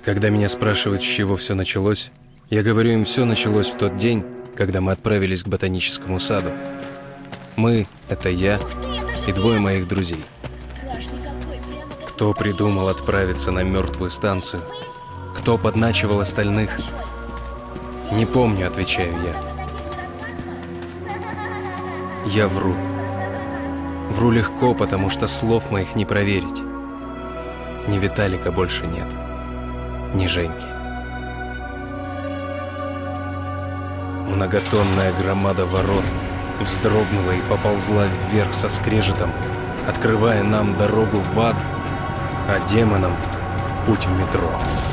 Когда меня спрашивают, с чего все началось, я говорю им, все началось в тот день, когда мы отправились к ботаническому саду. Мы — это я и двое моих друзей. Кто придумал отправиться на мертвую станцию? Кто подначивал остальных? Не помню, отвечаю я. Я вру. Вру легко, потому что слов моих не проверить. Ни Виталика больше нет, ни Женьки. Многотонная громада ворот вздрогнула и поползла вверх со скрежетом, открывая нам дорогу в ад, а демонам путь в метро.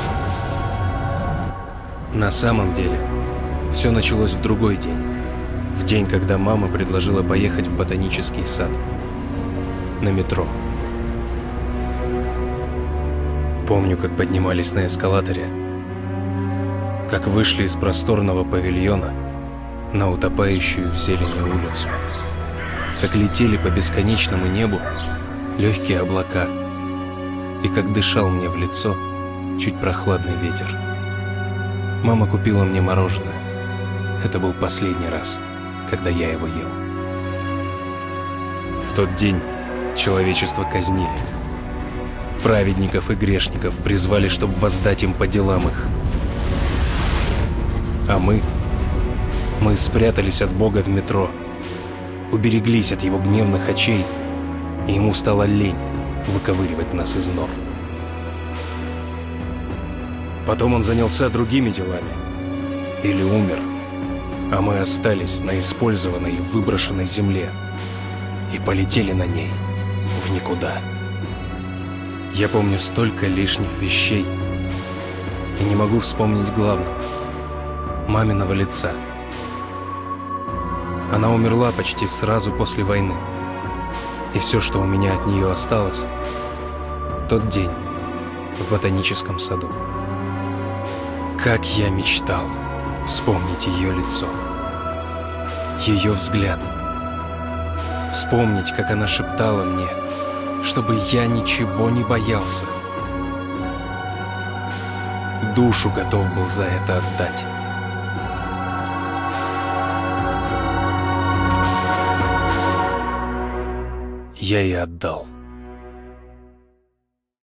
На самом деле, все началось в другой день. В день, когда мама предложила поехать в ботанический сад. На метро. Помню, как поднимались на эскалаторе, как вышли из просторного павильона на утопающую в зелени улицу, как летели по бесконечному небу легкие облака, и как дышал мне в лицо чуть прохладный ветер. Мама купила мне мороженое. Это был последний раз, когда я его ел. В тот день человечество казнили. Праведников и грешников призвали, чтобы воздать им по делам их. А мы спрятались от Бога в метро, убереглись от его гневных очей, и ему стало лень выковыривать нас из нор. Потом он занялся другими делами. Или умер, а мы остались на использованной и выброшенной земле и полетели на ней в никуда. Я помню столько лишних вещей и не могу вспомнить главного — маминого лица. Она умерла почти сразу после войны, и все, что у меня от нее осталось — тот день в ботаническом саду. Как я мечтал вспомнить ее лицо, ее взгляд, вспомнить, как она шептала мне, чтобы я ничего не боялся. Душу готов был за это отдать. Я и отдал.